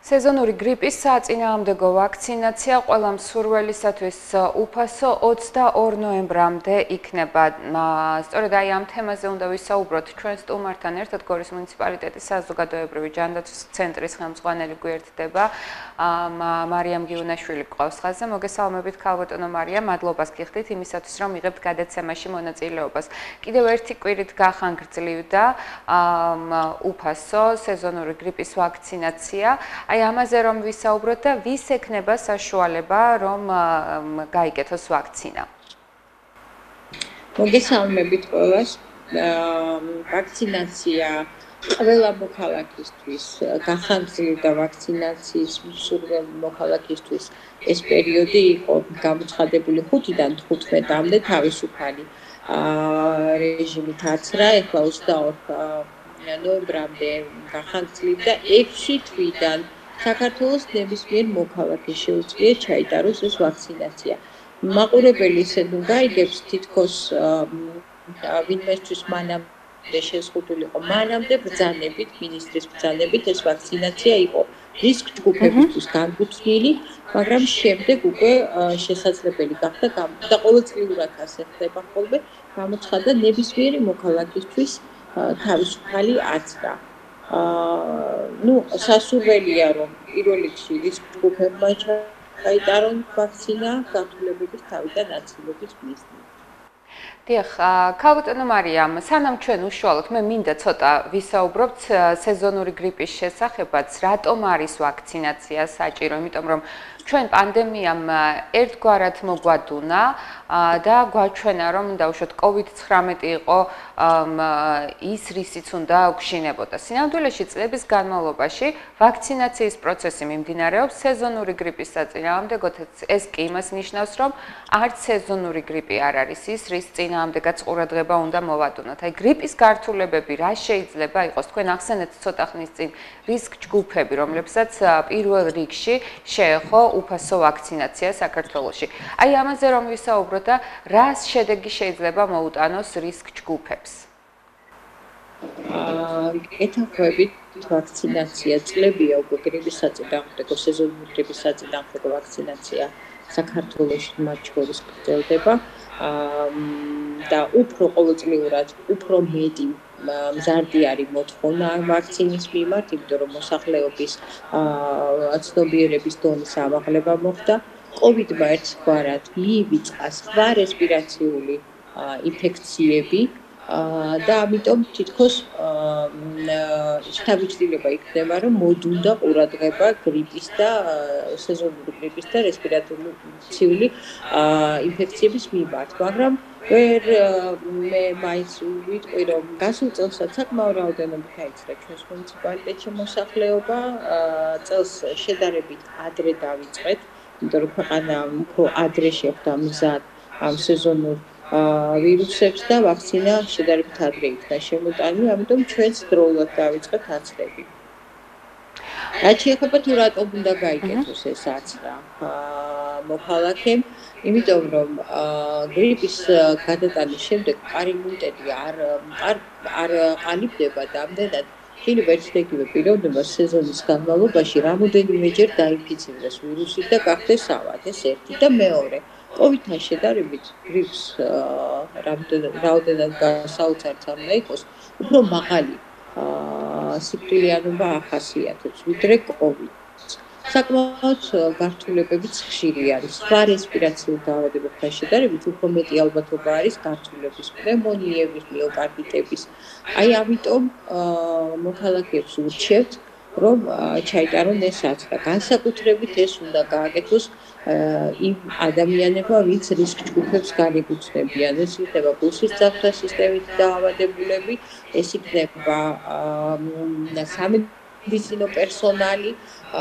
სეზონური გრიპის საწინააღმდეგო ვაქცინაცია ყველა მსურველისთვის უფასო 22 ნოემბრამდე იქნება. სწორედ აი ამ თემაზე უნდა ვისაუბროთ ჩვენ სტუმართან ერთად. გორის მუნიციპალიტეტის საზოგადოებრივი ჯანდაცვის ცენტრის ხელმძღვანელი გვერდდება მარიამ გიუნაშვილი გყავს ხაზზე. მოგესალმებით ქალბატონო მარიამ, მადლობას გიხდით იმისათვის, რომ იღებთ გადაცემაში მონაწილეობას. კიდევ ერთი კვირით გახანგრძლივდა უფასო სეზონური გრიპის ვაქცინაცია. Ai amაზე რომ ვისაუბროთ და ვის ექნება საშუალება რომ გაიკეთოს ვაქცინა. მოგესალმებით ყველას. ვაქცინაცია ყველა მოქალაქისთვის, გახანგრძლივდა ვაქცინაციის მსურველ მოქალაქისთვის ეს პერიოდი იყო გამოცხადებული 5-დან 15-მდე თავისუფალი რეჟიმით აცრა, ეხლა 22 ნოემბრამდე გახანგრძლივდა 6 თვიდან საქართველოს ნებისმიერ მოქალაქეს შეუძლია ჩაიტაროს ეს ვაქცინაცია. მაყურებელი ისე თუ გაიგებს თითქოს ვინმესთვის მანამდე შეზღუდული იყო, მანამდე ბრძანებით, მინისტრის ბრძანებით ეს ვაქცინაცია იყო რისკ ჯგუფებისთვის განკუთვნილი, მაგრამ შემდეგ უკვე შესაძლებელი გახდა და ყოველწლიურად ასე ხდება ხოლმე გამოცხადდა ნებისმიერი მოქალაქისთვის თავისუფალი აცრა. სასურველია რომ პირველ რიგში რისკ ჯგუფებმა ჩაიტარონ ვაქცინა გართულებების თავიდან აცილების მიზნით. დიახ, ქალბატონო მარიამ, სანამ ჩვენ უშუალოდ მე მინდა ცოტა ვისაუბრობთ სეზონური გრიპის შესახებაც, რატომ არის ვაქცინაცია საჭირო, იმიტომ რომ ჩვენ პანდემიამ ერთგვარად მოგვადუნა და გვაჩვენა რომ დაუშვათ COVID-19 იყო ის რისიც უნდა გვშინებოდა. სინამდვილეში წლების განმავლობაში ვაქცინაციის პროცესი მიმდინარეობს სეზონური გრიპის საწინააღმდეგოდ. ეს კი იმას ნიშნავს, რომ არც სეზონური გრიპი არ არის ის, რის წინააღმდეგაც ყურადღება უნდა მოვადუნოთ. აი გრიპის გართულებები რა შეიძლება იყოს? თქვენ ახსენეთ ცოტა ხნის წინ რისკ ჯგუფები, რომლებსაც პირველ რიგში შეეხო უფასო ვაქცინაცია საქართველოში. აი ამაზე რომ ვისაუბროთ და რას შედეგი შეიძლება მოუტანოს რისკ ჯგუფებს? ეთანხმებით ვაქცინაცია წლებია უკვე გრიპის საწინააღმდეგო სეზონური გრიპის საწინააღმდეგო ვაქცინაცია საქართველოში მათ შორის გრძელდება და უფრო ყოველწლიურად უფრო მეტი მზარდი არის მოთხოვნა ვაქცინის მიმართ, იმიტომ რომ მოსახლეობის ცნობიერების დონის ამაღლება მოხდა. COVID-მა ერთგვარად მიივიწყა სხვა რესპირაციული ინფექციები და ამიტომ თითქოს შთაბეჭდილება იქნება, რომ მოდუნდა ყურადღება გრიპის და სეზონური გრიპის და რესპირაციული ინფექციების მიმართ, მაგრამ მე მაინც ვიტყვი, რომ გასულ წელსაც საკმაო რაოდენობით აიცრა ჩვენს მუნიციპალიტეტში მოსახლეობა, წელს შედარებით ადრე დავიწყეთ, იმიტომ რომ ქვეყანა უფრო ადრე შეხვდა მზად ამ სეზონურ ვირუსებს და ვაქცინა შედარებით ადრე იქნა შემოტანილი, ამიტომ ჩვენც დროულად დავიწყეთ აცრები. რაც შეეხება თუ რატომ უნდა გაიკეთოს ეს აცრა მოქალაქემ, იმიტომ რომ გრიპის გადატანის შემდეგ პარიმუნიტეტი არ ყალიბდება და ამდენად შეიძლება ერთდაგივე პიროვნება სეზონის განმავლობაში რამოდენიმეჯერ დაინფიცირდეს ვირუსით და გახდეს ავად. ეს ერთი და მეორე. COVID-თან შედარებით გრიპს რაოდენად საოცარიც არ უნდა იყოს, უფრო მაღალი სიკვდილიანობა ახასიათებს, ვიდრე COVID-ს. საკმაოდ გართულებებიც ხშირი არის. სხვა რესპირაციულ დაავადებებთან შედარებით უფრო მეტი ალბათობა არის გართულების პნევმონიების, მიოკარდიტების. აი ამიტომ მოქალაქეებს ურჩევთ, რომ ჩაიტარონ ეს აცრა. განსაკუთრებით ეს უნდა გააკეთოს იმ ადამიანებმა, ვინც რისკ ჯგუფებს განეკუთვნებიან. ეს იქნება პულსის ძაფთა სისტემით დაავადებულები, ეს იქნება სამედიცინო პერსონალი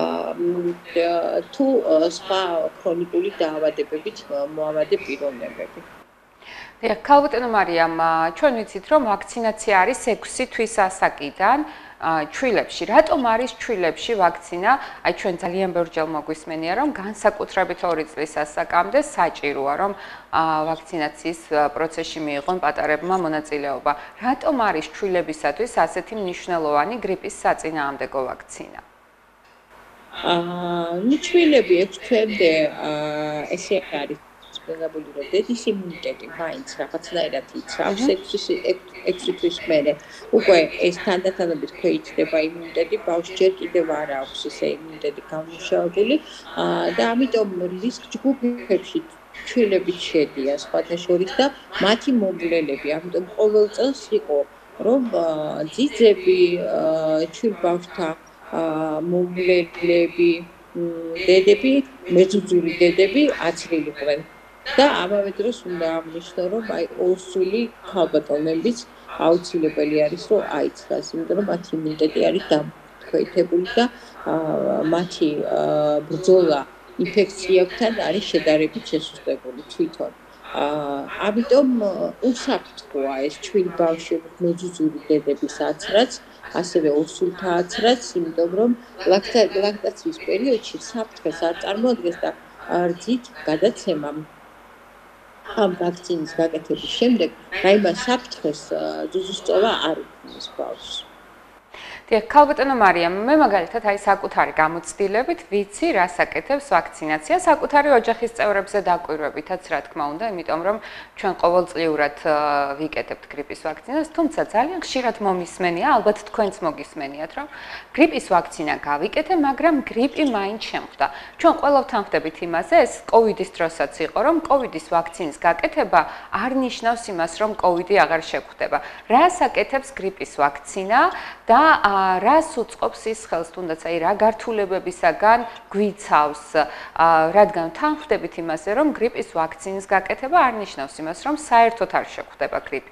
თუ სხვა ქრონიკული დაავადებებით მოავადე პიროვნებები. ქალბატონო მარიამ, ჩვენ ვიცით, რომ ვაქცინაცია არის 6 თვის ასაკიდან ჩვილებში. რატომ არის ჩვილებში ვაქცინა? აი ჩვენ ძალიან ბევრჯერ მოგვისმენია, რომ განსაკუთრებით 2 წლის ასაკამდე საჭიროა, რომ ვაქცინაციის პროცესში მიიღონ პატარებმა მონაწილეობა. რატომ არის ჩვილებისათვის ასეთი მნიშვნელოვანი გრიპის საწინააღმდეგო ვაქცინა? ნუ ჩვილები 6 თვემდე ესე არის მიღებული, რომ დედის იმუნიტეტი მაინც რაღაცნაირად იცავს 6 თვის მერე. უკვე ეს თანდათანობით ქვეითდება იმუნიტეტი, ბავშვს ჯერ კიდევ არ აქვს ესე იმუნიტეტი გამომუშავებული და ამიტომ რისკ ჯგუფებში ჩვილებიც შედიან სხვათა შორის და მათი მომვლელები, ამიტომ ყოველ წელს იყო რომ ძიძები ჩვილ ბავშვთა მომვლელები, დედები, მეძუძული დედები აცრილიყვნენ. და ამავე დროს უნდა აღნიშნო, რომ აი ორსული ქალბატონებიც აუცილებელი არის, რომ აიცლას, იმიტომ რომ მათი იმუნიტეტი არის დამკვეთებული და მათი ბრძოლა ინფექციებთან არის შედარებით შესუსტებული თვითონ. ამიტომ უსაფრთხოა ეს ჩვილ ბავშვების მეძუძული დედების აცრაც, ასევე ორსულთა აცრაც, იმიტომ რომ ლაქტაციის პერიოდში საფრთხეს არ წარმოადგენს და რძით გადაცემამ ამ ვაქცინის გაკეთების შემდეგ რაიმე საფრთხეს ძუძუსწოლა არ უქმნის ბავშვს. დიახ, ქალბატონო მარიამ, მე მაგალითად აი საკუთარი გამოცდილებით ვიცი, რას აკეთებს ვაქცინაცია, საკუთარი ოჯახის წევრებზე დაკვირვებითაც, რა თქმა უნდა, იმიტომ რომ ჩვენ ყოველწლიურად ვიკეთებთ გრიპის ვაქცინას, თუმცა ძალიან ხშირად მომისმენია, ალბათ თქვენც მოგისმენიათ, რომ გრიპის ვაქცინა გავიკეთე, მაგრამ გრიპი მაინც შემხვდა. ჩვენ ყველავთ ამხდებით იმაზე, ეს კოვიდის დროსაც იყო, რომ კოვიდის ვაქცინის გაკეთება არ ნიშნავს იმას, რომ კოვიდი აღარ შეგვხვდება. რას აკეთებს გრიპის ვაქცინა და რას უწყობს ის ხელს, თუნდაც აი რა გართულებებისაგან გვიცავს, რადგან თანხმდებით იმაზე, რომ გრიპის ვაქცინის გაკეთება არ ნიშნავს იმას, რომ საერთოდ არ შეგვხვდება გრიპი.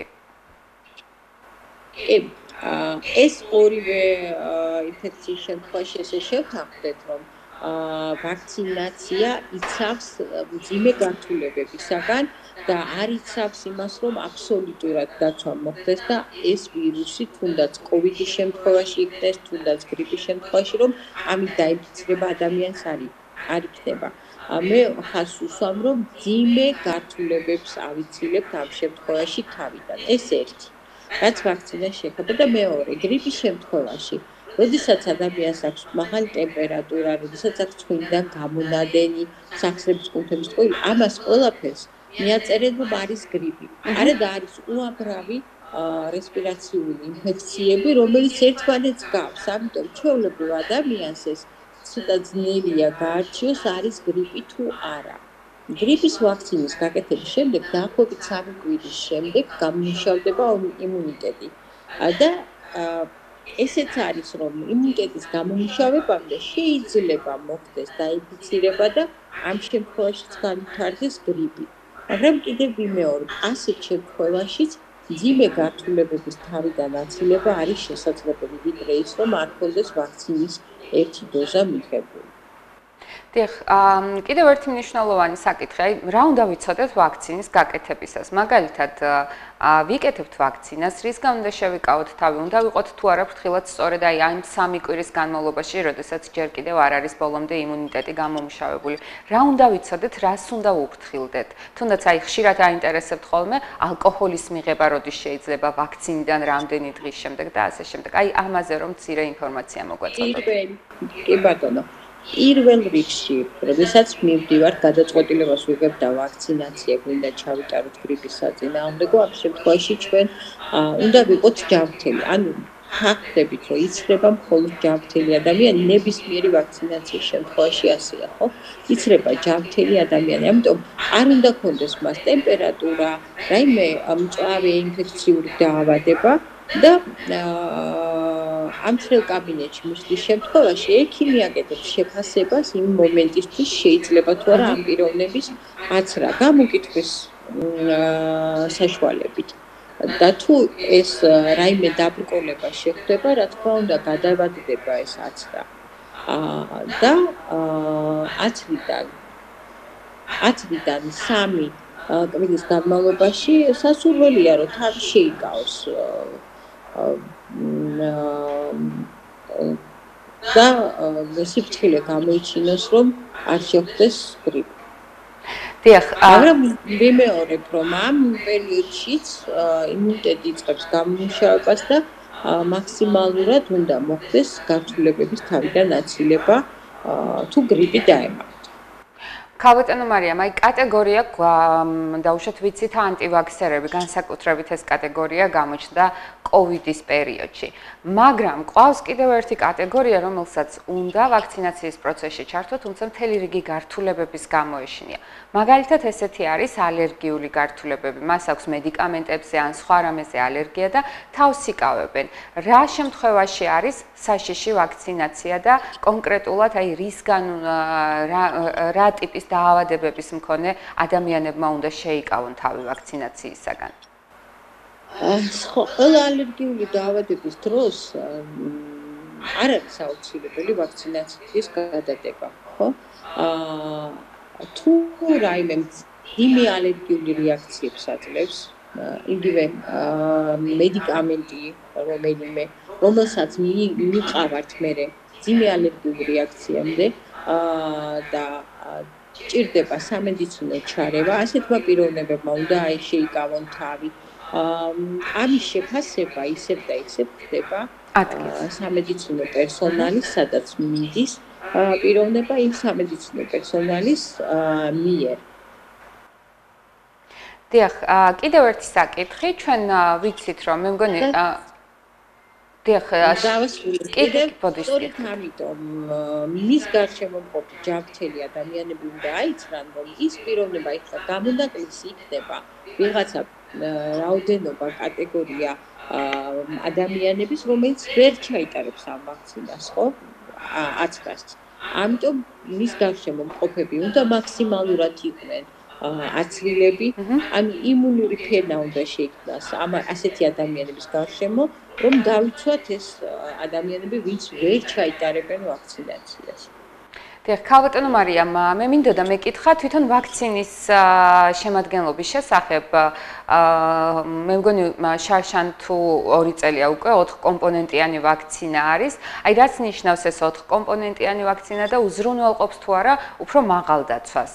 ეს ორივე ინფექციის შემთხვევაში ესე შევთანხმდეთ, რომ ვაქცინაცია იცავს მძიმე გართულებებისაგან და არ იცავს იმას, რომ აბსოლუტურად დაცვა მოხდეს და ეს ვირუსი თუნდაც კოვიდის შემთხვევაში იქნეს, თუნდაც გრიპის შემთხვევაში, რომ ამით დაინფიცირება ადამიანს არ იქნება. მე ხაზს უსვამ, რომ მძიმე გართულებებს ავიცილებთ ამ შემთხვევაში თავიდან. ეს ერთი, რაც ვაქცინას შეეხება და მეორე, გრიპის შემთხვევაში როდესაც ადამიანს აქვს მაღალი ტემპერატურა, როდესაც აქვს წვიმიდან გამონადენი, სახსრების კუნთების ტყუილი, ამას ყველაფერს მიაწერენ, რომ არის გრიპი. არადა არის უამრავი რესპირაციული ინფექციები, რომელიც ერთმანეთს გავს. ამიტომ ჩვეულებრივ ადამიანს ეს ცოტა ძნელია გაარჩიოს, არის გრიპი თუ არა. გრიპის ვაქცინის გაკეთების შემდეგ, დაახლოებით 3 კვირის შემდეგ გამომუშავდება იმუნიტეტი. და ესეც არის, რომ იმუნიტეტის გამომუშავებამდე შეიძლება მოხდეს დაინფიცირება და ამ შემთხვევაშიც განვითარდეს გრიპი. მაგრამ კიდევ ვიმეორებ, ასეთ შემთხვევაშიც მძიმე გართულებების თავიდან აცილება არის შესაძლებელი, ვიდრე ის, რომ არ ქონდეს ვაქცინის ერთი დოზა მიღებული. დიახ, კიდევ ერთი მნიშვნელოვანი საკითხი, აი რა უნდა ვიცოდეთ ვაქცინის გაკეთებისას? მაგალითად, ვიკეთებთ ვაქცინას, რისგან უნდა შევიკავოთ თავი? უნდა ვიყოთ თუ არა ფრთხილად სწორედ აი ამ 3 კვირის განმავლობაში, როდესაც ჯერ კიდევ არ არის ბოლომდე იმუნიტეტი გამომუშავებული. რა უნდა ვიცოდეთ, რას უნდა უფრთხილდეთ? თუნდაც აი ხშირად აინტერესებთ ხოლმე ალკოჰოლის მიღება როდის შეიძლება ვაქცინიდან რამდენი დღის შემდეგ და ასე შემდეგ. აი ამაზე რომ მცირე ინფორმაცია მოგვაწოდოთ. კი ბატონო. პირველ რიგში, როდესაც მივდივართ გადაწყვეტილებას ვიღებ და ვაქცინაცია გვინდა ჩავიტაროთ გრიპის საწინააღმდეგო, ამ შემთხვევაში ჩვენ უნდა ვიყოთ ჯანმრთელი. ანუ ხახდებით, რომ იცრება მხოლოდ ჯანმრთელი ადამიანი, ნებისმიერი ვაქცინაციის შემთხვევაში ასეა, ხო? იცრება ჯანმრთელი ადამიანი, ამიტომ არ უნდა ქონდეს მას ტემპერატურა, რაიმე მწვავე ინფექციური დაავადება და ამ წრელ კაბინეტში მისვლის შემთხვევაში ექიმი აკეთებს შეფასებას იმ მომენტისთვის შეიძლება თუ არა ამ პიროვნების აცრა გამოკითხვის საშუალებით. და თუ ეს რაიმე დაბრკოლება შეხვდება, რა თქმა უნდა, გადავადდება ეს აცრა. და 10-დან 3 კვირის განმავლობაში სასურველია, რომ თავი შეიკავოს და სიფრთხილე გამოიჩინოს, რომ არ შეხვდეს გრიპი. დიახ, მაგრამ ვიმეორებ, რომ ამ პერიოდშიც იმუნიტეტი იწყებს გამომუშავებას და მაქსიმალურად უნდა მოხდეს გართულებების თავიდან აცილება თუ გრიპი დაემართ. ქალბატონო მარიამ, აი კატეგორია დაუშვათ ვიცით ანტივაქსერები, განსაკუთრებით ეს კატეგორია გამოჩნდა კოვიდის პერიოდში. მაგრამ ყავს კიდევ ერთი კატეგორია, რომელსაც უნდა ვაქცინაციის პროცესში ჩართო, თუმცა მთელი რიგი გართულებების გამოეშინია. მაგალითად, ესეთი არის ალერგიული გართულებები. მას აქვს მედიკამენტებზე ან სხვა რამეზე ალერგია და თავს იკავებენ. რა შემთხვევაში არის საშიში ვაქცინაცია და კონკრეტულად აი რისგან რა ტიპის დაავადებების მქონე ადამიანებმა უნდა შეიკავონ თავი ვაქცინაციისაგან? ყველა ალერგიული დაავადების დროს არ არის აუცილებელი ვაქცინაციის გადადება, ხო? თუ რაიმე მძიმე ალერგიული რეაქციებს აძლევს, იგივე მედიკამენტი რომელიმე, რომელსაც მიყავართ მერე მძიმე ალერგიული რეაქციამდე და ჭირდება სამედიცინო ჩარევა, ასეთმა პიროვნებებმა უნდა შეიკავონ თავი. ამის შეფასება ისევ და ისევ ხდება სამედიცინო პერსონალის, სადაც მიდის პიროვნება იმ სამედიცინო პერსონალის მიერ. დიახ, კიდევ ერთი საკითხი, ჩვენ ვიცით რომ მე მგონი დიახ, კიდევ სწორედ ამიტომ მის გარშემო მყოფი ჯანმრთელი ადამიანები უნდა აიცრან, რომ ის პიროვნება ეხლა გამონაკლისი იქნება ვიღაცა რაოდენობა კატეგორია ადამიანების, რომელიც ვერ ჩაიტარებს ამ ვაქცინას, ხო? აცრას. ამიტომ მის გარშემო მყოფები უნდა მაქსიმალურად იყვნენ აცრილები, ანუ იმუნური ფენა უნდა შეიქმნას ასეთი ადამიანების გარშემო, რომ დავიცვათ ეს ადამიანები, ვინც ვერ ჩაიტარებენ ვაქცინაციას. დიახ, ქალბატონო მარიამ, მე მინდოდა მეკითხა თვითონ ვაქცინის შემადგენლობის შესახებ. მე მგონი შარშან თუ 2 წელია უკვე 4 კომპონენტიანი ვაქცინა არის. აი რაც ნიშნავს ეს 4 კომპონენტიანი ვაქცინა და უზრუნველყოფს თუ არა უფრო მაღალ დაცვას?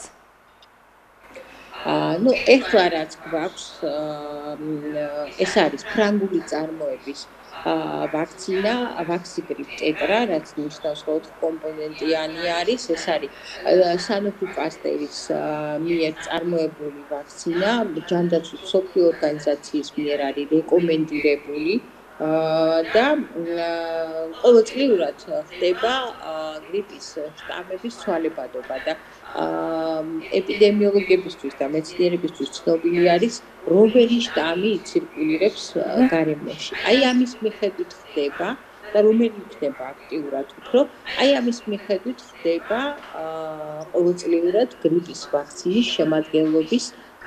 ну ეხლა რაც გვაქვს ეს არის ფრანგული წარმოების ვაქცინა, ვაქსიგრიპ ტეტრა, რაც ნიშნავს 4 კომპონენტიანი არის, ეს არის სანოფი პასტერის მიერ წარმოებული ვაქცინა, ჯანდაცვის მსოფლიო ორგანიზაციის მიერ არის რეკომენდირებული და ყოველწლიურად ხდება გრიპის შტამების ცვალებადობა და ეპიდემიოლოგებისთვის და მეცნიერებისთვის ცნობილი არის, რომელი შტამი ცირკულირებს გარემოში. აი ამის მიხედვით ხდება და რომელი იქნება აქტიურად უფრო, აი ამის მიხედვით ხდება ყოველწლიურად გრიპის ვაქცინის შემადგენლობის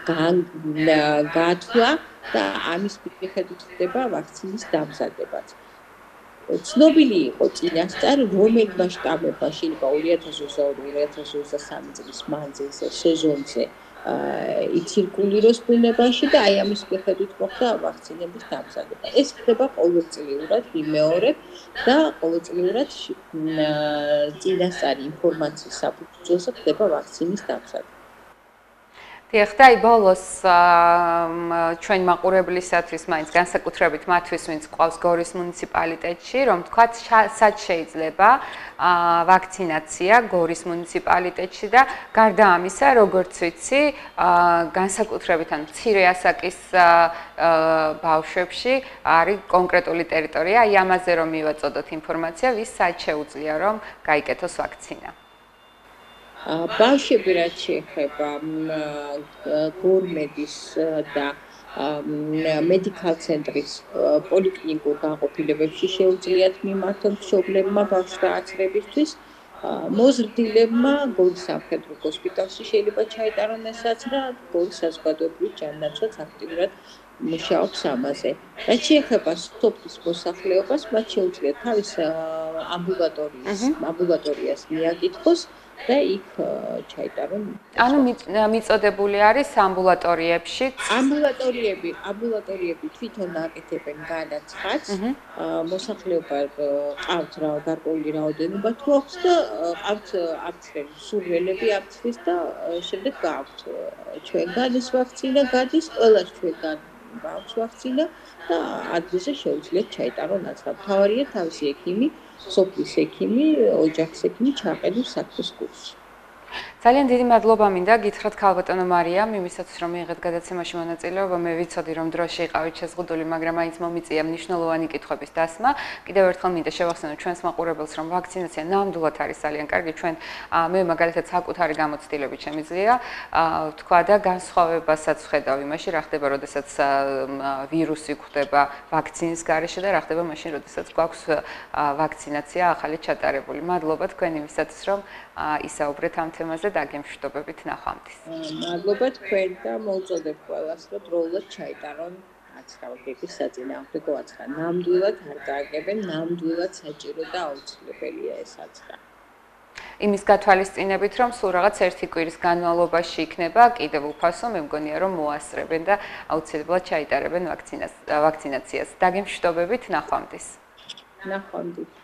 გათვლა და ამის მიხედვით ხდება ვაქცინის დამზადებაც. ცნობილი იყო წინასწარ, რომელმა შტამებმა შეიძლება 2022-2023 წლის მანძილზე სეზონზე იცირკულიროს ბუნებაში და აი ამის მიხედვით მოხდა ვაქცინების დამზადება. ეს ხდება ყოველწლიურად ვიმეორებ და ყოველწლიურად წინასწარი ინფორმაციის საფუძველზე ხდება ვაქცინის დამზადება. დიახ, და აი ბოლოს ჩვენ მაყურებლისათვის მაინც განსაკუთრებით მათთვის, ვინც ყავს გორის მუნიციპალიტეტში, რომ თქვათ, სად შეიძლება ვაქცინაცია გორის მუნიციპალიტეტში და გარდა ამისა, როგორც ვიცი, განსაკუთრებით ან მცირე ასაკის ბავშვებში არის კონკრეტული ტერიტორია, აი ამაზე რომ მივაწოდოთ ინფორმაცია, ვის სად შეუძლია რომ გაიკეთოს ვაქცინა. ბავშვები რაც შეეხება გორმედის და მედიკალ ცენტრის პოლიკლინიკურ განყოფილებებში შეუძლიათ მიმართონ მშობლებმა ბავშვთა აცრებისთვის. მოზრდილებმა გორის სამხედრო ჰოსპიტალში შეიძლება ჩაიტარონ ეს აცრა, გორის საზოგადოებრივი ჯანდაცვაც აქტიურად მუშაობს ამაზე. რაც შეეხება სოფლის მოსახლეობას, მათ შეუძლიათ თავის ამბულატორიას მიაკითხოს და იქ ჩაიტარონ. ანუ მიწოდებული არის ამბულატორიებში. ამბულატორიები თვითონ აკეთებენ განაცხადს. მოსახლეობა ყავთ გარკვეული რაოდენობა თუ აქვს და ყავთ აფცრელი მსურველები აფცრის და შემდეგ გააქვთ ჩვენგან ეს ვაქცინა გადის, ყველას ჩვენგან გააქვს ვაქცინა და ადგილზე შეუძლიათ ჩაიტარონ აცრა. მთავარია თავისი ექიმი სოფლის ექიმი, ოჯახის ექიმი ჩააყენოს საქმის კურსს. ძალიან დიდი მადლობა მინდა გითხრათ ქალბატონო მარიამ იმისათვის რომ მიიღეთ გადაცემაში მონაწილეობა. მე ვიცოდი რომ დროში იყავით შეზღუდული, მაგრამ მაინც მომიწია მნიშვნელოვანი კითხვების დასმა. კიდევ ერთხელ მინდა შევახსენო ჩვენს მაყურებელს რომ ვაქცინაცია ნამდვილად არის ძალიან კარგი. ჩვენ მე მაგალითად საკუთარი გამოცდილებით შემიძლია თქვა და განსხვავებასაც ვხედავ იმაში, რა ხდება, როდესაც ვირუსი გვხვდება ვაქცინის გარეშე და რა ხდება მაშინ, როდესაც გვაქვს ვაქცინაცია ახალი ჩატარებული. მადლობა თქვენ იმისათვის რომ ისაუბრეთ ამ თემაზე და გემშვიდობებით ნახვამდის. მადლობა თქვენ და მოვუწოდებ ყველას, რომ დროულად ჩაიტარონ აცხა გრიპის საწინააღმდეგო აცხა. ნამდვილად არ დააგებენ, ნამდვილად საჭირო და აუცილებელია ეს აცხა. იმის გათვალისწინებით, რომ სულ რაღაც ერთი კვირის განმავლობაში იქნება კიდევ უფასო, მე მგონია რომ მოასწრებენ და აუცილებლად ჩაიტარებენ ვაქცინაციას. დაგემშვიდობებით ნახვამდის. ნახვამდის.